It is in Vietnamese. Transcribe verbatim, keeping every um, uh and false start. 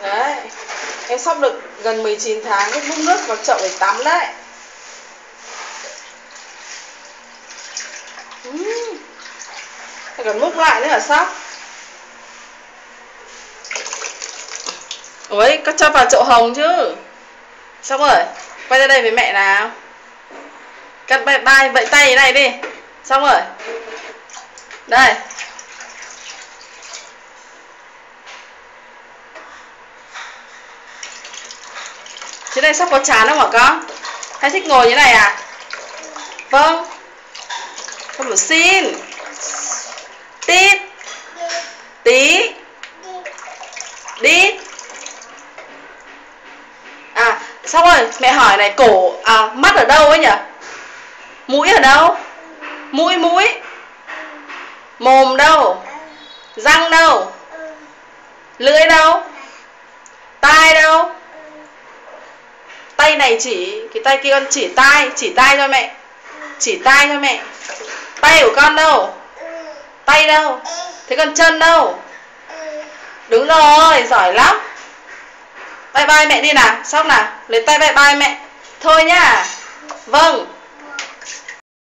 Đấy. Em sắp được gần mười chín tháng, lúc múc nước vào chậu để tắm đấy. uhm. Phải còn múc lại nữa hả Sóc? Ôi, có cho vào chậu hồng chứ. Sóc ơi, quay ra đây với mẹ nào. Cắt bay bay vẫy tay thế này đi. Xong rồi. Đây. Thế này Sóc có chán không hả con? Hay thích ngồi như này à? Vâng. Con bảo xin. Tít. Tí. Đít. À, Sóc ơi, mẹ hỏi này, cổ, à, mắt ở đâu ấy nhỉ? Mũi ở đâu? Mũi mũi. Mồm đâu? Răng đâu? Lưỡi đâu? Tai đâu? Tay này chỉ, cái tay kia con chỉ tai, chỉ tai cho mẹ. Chỉ tai cho mẹ. Tay của con đâu? Tay đâu? Thế còn chân đâu? Đúng rồi, giỏi lắm. Bye bye mẹ đi nào, Sóc nào. Lấy tay bye bye mẹ. Thôi nhá. Vâng.